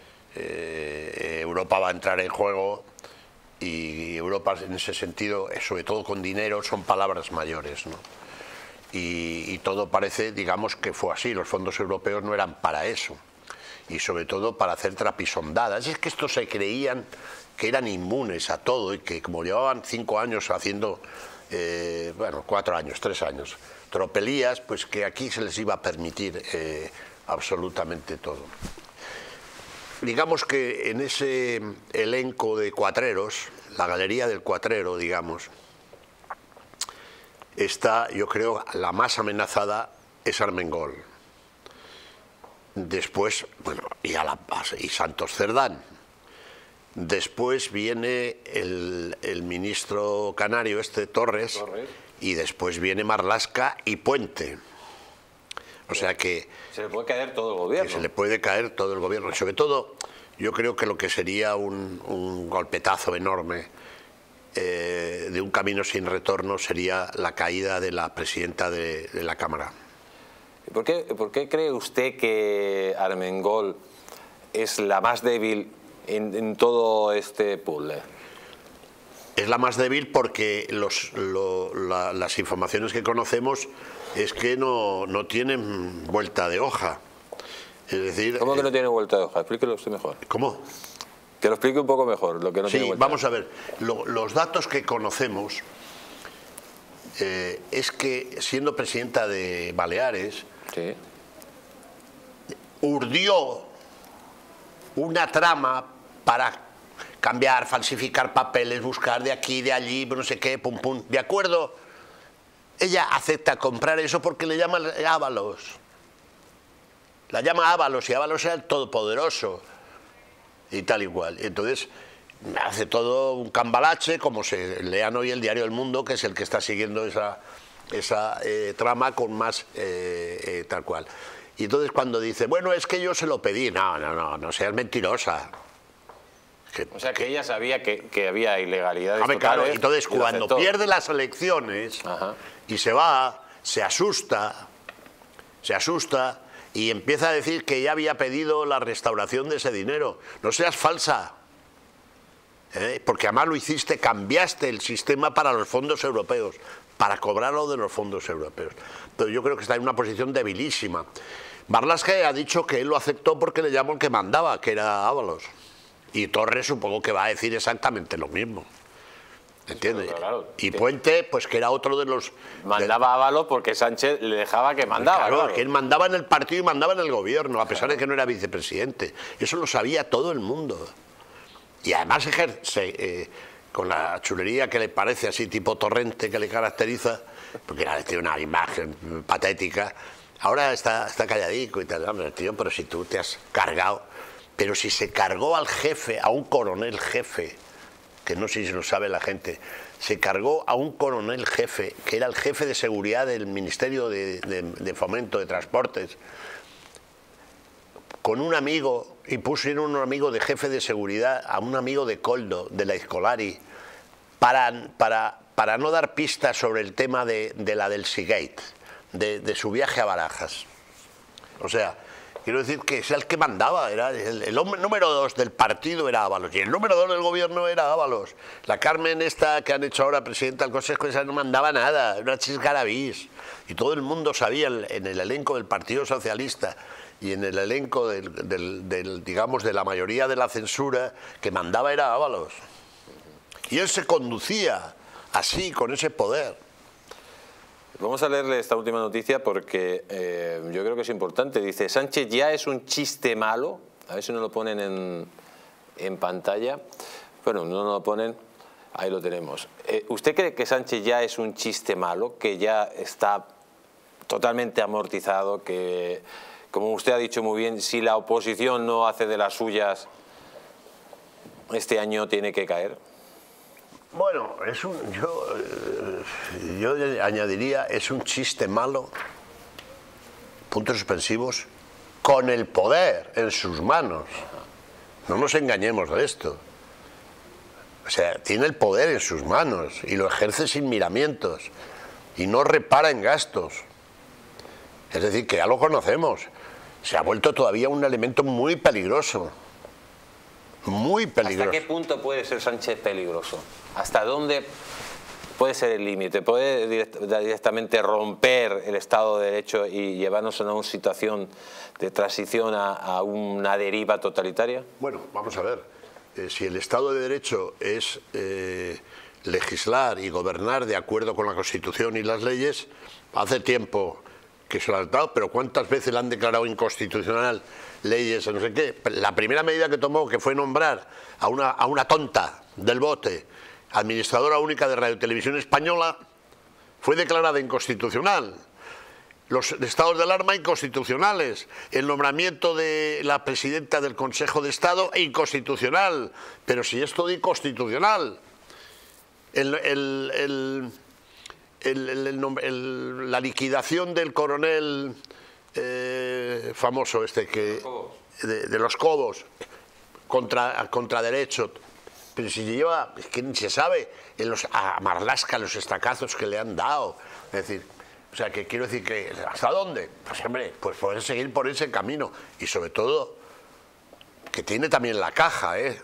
eh, Europa va a entrar en juego y Europa en ese sentido, sobre todo con dinero, son palabras mayores, ¿no? Y, y todo parece, digamos, que fue así. Los fondos europeos no eran para eso, y sobre todo para hacer trapisondadas. Es que estos se creían que eran inmunes a todo y que como llevaban cinco años haciendo, eh, bueno, cuatro años, tres años, tropelías, pues que aquí se les iba a permitir eh, absolutamente todo. Digamos que en ese elenco de cuatreros, la galería del cuatrero, digamos, está, yo creo, la más amenazada es Armengol. Después, bueno, y, a la, y Santos Cerdán. Después viene el, el ministro canario este, Torres, Torres, y después viene Marlaska y Puente. O sea que... Se le puede caer todo el gobierno. Que se le puede caer todo el gobierno. Sobre todo, yo creo que lo que sería un, un golpetazo enorme eh, de un camino sin retorno sería la caída de la presidenta de, de la Cámara. ¿Por qué, ¿Por qué cree usted que Armengol es la más débil en, en todo este puzzle? Es la más débil porque los, lo, la, las informaciones que conocemos es que no, no tienen vuelta de hoja. Es decir, ¿Cómo que no tiene vuelta de hoja? Explíquelo usted mejor. ¿Cómo? Que lo explique un poco mejor, lo que no sí, tiene vuelta. Vamos a ver, lo, los datos que conocemos eh, es que siendo presidenta de Baleares, sí, urdió una trama para cambiar, falsificar papeles, buscar de aquí, de allí, no sé qué, pum, pum. ¿De acuerdo? Ella acepta comprar eso porque le llaman Ábalos. La llama Ábalos y Ábalos era el todopoderoso y tal igual. Entonces hace todo un cambalache, como se lean hoy el diario El Mundo, que es el que está siguiendo esa, esa eh, trama con más eh, eh, tal cual. Y entonces cuando dice, bueno, es que yo se lo pedí, no, no, no, no seas mentirosa. Que, o sea que ella sabía que, que había ilegalidades totales. Claro, entonces y cuando pierde las elecciones, ajá, y se va, se asusta, se asusta y empieza a decir que ya había pedido la restauración de ese dinero. No seas falsa, ¿eh? Porque además lo hiciste, cambiaste el sistema para los fondos europeos, para cobrarlo de los fondos europeos. Pero yo creo que está en una posición debilísima. Marlaska ha dicho que él lo aceptó porque le llamó el que mandaba, que era Ábalos. Y Torres supongo que va a decir exactamente lo mismo. ¿Entiendes? Claro, claro. Y Puente, pues que era otro de los... Mandaba a Ábalos porque Sánchez le dejaba que mandaba. Claro, claro, que él mandaba en el partido y mandaba en el gobierno, a pesar de que no era vicepresidente. Eso lo sabía todo el mundo. Y además ejerce, eh, con la chulería que le parece así, tipo Torrente, que le caracteriza, porque era tiene una imagen patética. Ahora está, está calladico y tal. Hombre, tío, pero si tú te has cargado... Pero si se cargó al jefe, a un coronel jefe, que no sé si lo sabe la gente, se cargó a un coronel jefe, que era el jefe de seguridad del Ministerio de, de, de Fomento de Transportes, con un amigo, y pusieron un amigo de jefe de seguridad a un amigo de Coldo, de la Escolari, para, para, para no dar pistas sobre el tema de, de la del Seagate, de, de su viaje a Barajas. O sea... Quiero decir que es el que mandaba, era el, el hombre número dos del partido era Ábalos y el número dos del gobierno era Ábalos. La Carmen esta que han hecho ahora presidenta del Consejo, esa no mandaba nada, una chiscarabís. Y todo el mundo sabía en el elenco del Partido Socialista y en el elenco del, del, del, digamos, de la mayoría de la censura que mandaba era Ábalos. Y él se conducía así, con ese poder. Vamos a leerle esta última noticia porque eh, yo creo que es importante. Dice, Sánchez ya es un chiste malo. A ver si nos lo ponen en, en pantalla. Bueno, no nos lo ponen. Ahí lo tenemos. Eh, ¿Usted cree que Sánchez ya es un chiste malo? Que ya está totalmente amortizado, que, como usted ha dicho muy bien, si la oposición no hace de las suyas, este año tiene que caer. Bueno, es un, yo, yo añadiría, es un chiste malo, puntos suspensivos, con el poder en sus manos. No nos engañemos de esto. O sea, tiene el poder en sus manos y lo ejerce sin miramientos y no repara en gastos. Es decir, que ya lo conocemos. Se ha vuelto todavía un elemento muy peligroso. Muy peligroso. ¿Hasta qué punto puede ser Sánchez peligroso? ¿Hasta dónde puede ser el límite? ¿Puede direct directamente romper el Estado de Derecho y llevarnos a una situación de transición a, a una deriva totalitaria? Bueno, vamos a ver. Eh, si el Estado de Derecho es eh, legislar y gobernar de acuerdo con la Constitución y las leyes, hace tiempo que se lo han dado, pero ¿cuántas veces le han declarado inconstitucional leyes, no sé qué? La primera medida que tomó, que fue nombrar a una, a una tonta del bote, administradora única de Radio y Televisión Española, fue declarada inconstitucional. Los estados de alarma inconstitucionales. El nombramiento de la presidenta del Consejo de Estado inconstitucional. Pero si es todo inconstitucional. El, el, el, el, el, el, el, la liquidación del coronel eh, famoso este que de, de los Cobos contra, contra derecho. pero si lleva, es que ni se sabe, en los, a Marlaska los estacazos que le han dado. Es decir, o sea, que quiero decir que, ¿hasta dónde? Pues hombre, pues poder seguir por ese camino. Y sobre todo, que tiene también la caja, ¿eh?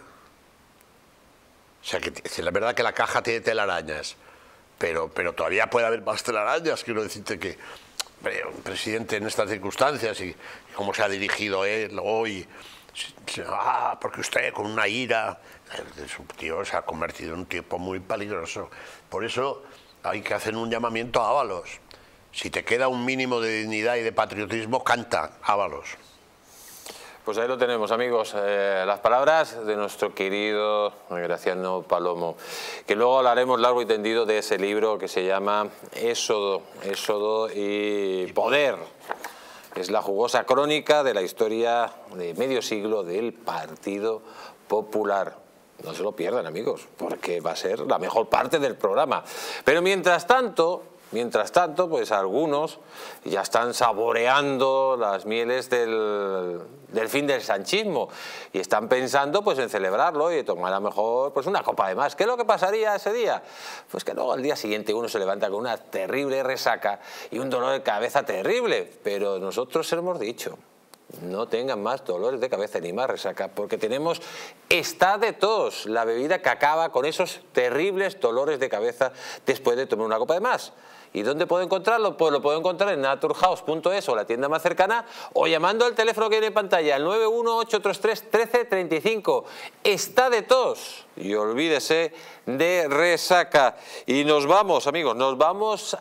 O sea, que es la verdad que la caja tiene telarañas, pero, pero todavía puede haber más telarañas. Quiero decirte que hombre, un presidente en estas circunstancias y, y cómo se ha dirigido él hoy, ah, porque usted con una ira, es un tío, se ha convertido en un tipo muy peligroso. Por eso hay que hacer un llamamiento a Ábalos. Si te queda un mínimo de dignidad y de patriotismo, canta, Ábalos. Pues ahí lo tenemos, amigos, eh, las palabras de nuestro querido Graciano Palomo, que luego hablaremos largo y tendido de ese libro que se llama Éxodo, Éxodo y Poder. Es la jugosa crónica de la historia de medio siglo del Partido Popular. No se lo pierdan, amigos, porque va a ser la mejor parte del programa. Pero mientras tanto... Mientras tanto, pues algunos ya están saboreando las mieles del, del fin del sanchismo y están pensando pues en celebrarlo y tomar a lo mejor pues una copa de más. ¿Qué es lo que pasaría ese día? Pues que luego al día siguiente uno se levanta con una terrible resaca y un dolor de cabeza terrible. Pero nosotros hemos dicho, no tengan más dolores de cabeza ni más resaca, porque tenemos Está de Tos, la bebida que acaba con esos terribles dolores de cabeza después de tomar una copa de más. ¿Y dónde puedo encontrarlo? Pues lo puedo encontrar en naturhaus punto es o la tienda más cercana, o llamando al teléfono que viene en pantalla, al nueve uno ocho tres tres, uno tres tres cinco. Está de tos. Y olvídese de resaca. Y nos vamos, amigos, nos vamos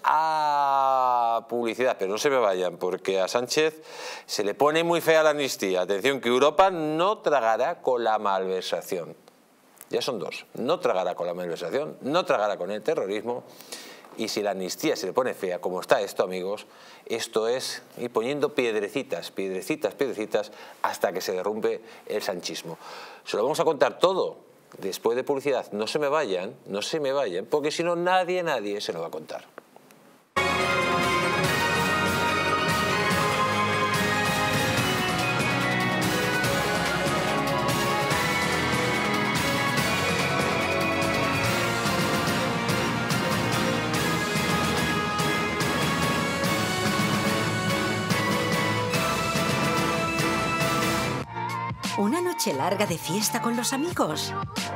a publicidad, pero no se me vayan, porque a Sánchez se le pone muy fea la amnistía. Atención, que Europa no tragará con la malversación. Ya son dos. No tragará con la malversación, no tragará con el terrorismo. Y si la amnistía se le pone fea, como está esto, amigos, esto es ir poniendo piedrecitas, piedrecitas, piedrecitas, hasta que se derrumbe el sanchismo. Se lo vamos a contar todo después de publicidad. No se me vayan, no se me vayan, porque si no, nadie, nadie se lo va a contar. ¿Una noche larga de fiesta con los amigos?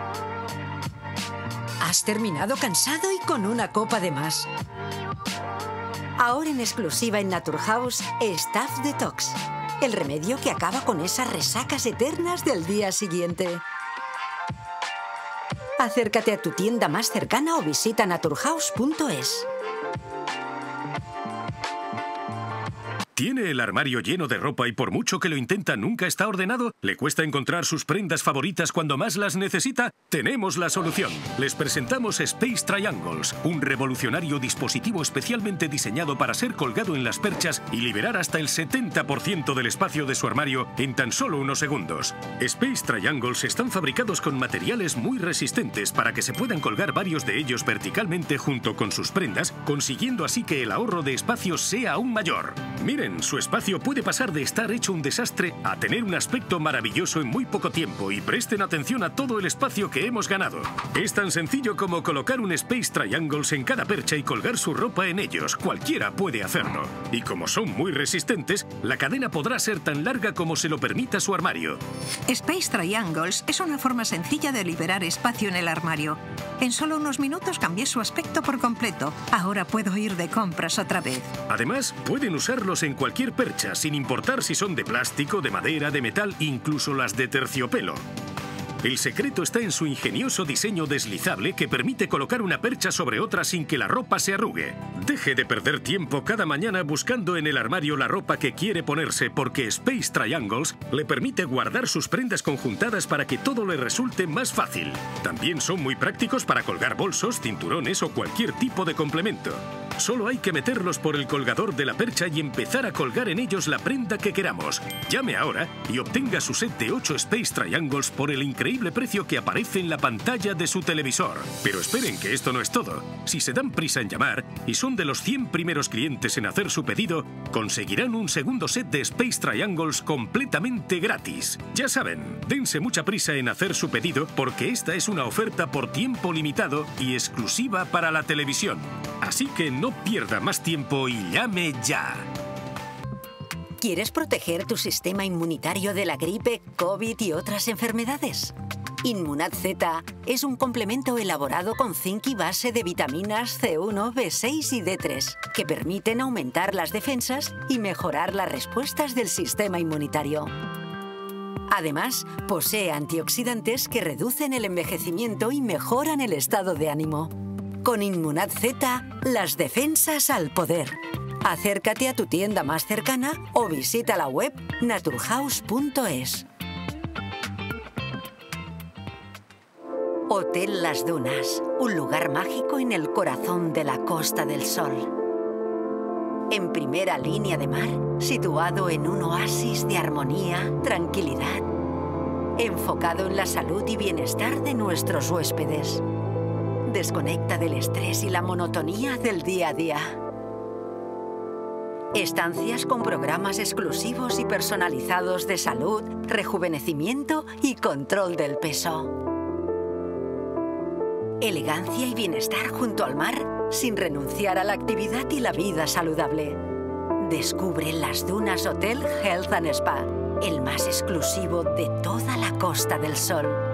¿Has terminado cansado y con una copa de más? Ahora en exclusiva en Naturhaus, Staff Detox. El remedio que acaba con esas resacas eternas del día siguiente. Acércate a tu tienda más cercana o visita naturhaus punto es. ¿Tiene el armario lleno de ropa y por mucho que lo intenta nunca está ordenado? ¿Le cuesta encontrar sus prendas favoritas cuando más las necesita? Tenemos la solución. Les presentamos Space Triangles, un revolucionario dispositivo especialmente diseñado para ser colgado en las perchas y liberar hasta el setenta por ciento del espacio de su armario en tan solo unos segundos. Space Triangles están fabricados con materiales muy resistentes para que se puedan colgar varios de ellos verticalmente junto con sus prendas, consiguiendo así que el ahorro de espacio sea aún mayor. Miren, su espacio puede pasar de estar hecho un desastre a tener un aspecto maravilloso en muy poco tiempo y presten atención a todo el espacio que hemos ganado. Es tan sencillo como colocar un Space Triangles en cada percha y colgar su ropa en ellos. Cualquiera puede hacerlo. Y como son muy resistentes, la cadena podrá ser tan larga como se lo permita su armario. Space Triangles es una forma sencilla de liberar espacio en el armario. En solo unos minutos cambié su aspecto por completo. Ahora puedo ir de compras otra vez. Además, pueden usarlos en cualquier percha, sin importar si son de plástico, de madera, de metal, incluso las de terciopelo. El secreto está en su ingenioso diseño deslizable que permite colocar una percha sobre otra sin que la ropa se arrugue. Deje de perder tiempo cada mañana buscando en el armario la ropa que quiere ponerse, porque Space Triangles le permite guardar sus prendas conjuntadas para que todo le resulte más fácil. También son muy prácticos para colgar bolsos, cinturones o cualquier tipo de complemento. Solo hay que meterlos por el colgador de la percha y empezar a colgar en ellos la prenda que queramos. Llame ahora y obtenga su set de ocho Space Triangles por el increíble increíble precio que aparece en la pantalla de su televisor. Pero esperen, que esto no es todo. Si se dan prisa en llamar y son de los cien primeros clientes en hacer su pedido, conseguirán un segundo set de Space Triangles completamente gratis. Ya saben, dense mucha prisa en hacer su pedido porque esta es una oferta por tiempo limitado y exclusiva para la televisión. Así que no pierda más tiempo y llame ya. ¿Quieres proteger tu sistema inmunitario de la gripe, COVID y otras enfermedades? Inmunad Z es un complemento elaborado con zinc y base de vitaminas C uno, B seis y D tres, que permiten aumentar las defensas y mejorar las respuestas del sistema inmunitario. Además, posee antioxidantes que reducen el envejecimiento y mejoran el estado de ánimo. Con Inmunad Z, las defensas al poder. Acércate a tu tienda más cercana o visita la web naturhaus punto es. Hotel Las Dunas, un lugar mágico en el corazón de la Costa del Sol. En primera línea de mar, situado en un oasis de armonía, tranquilidad, enfocado en la salud y bienestar de nuestros huéspedes. Desconecta del estrés y la monotonía del día a día. Estancias con programas exclusivos y personalizados de salud, rejuvenecimiento y control del peso. Elegancia y bienestar junto al mar, sin renunciar a la actividad y la vida saludable. Descubre Las Dunas Hotel Health and Spa, el más exclusivo de toda la Costa del Sol.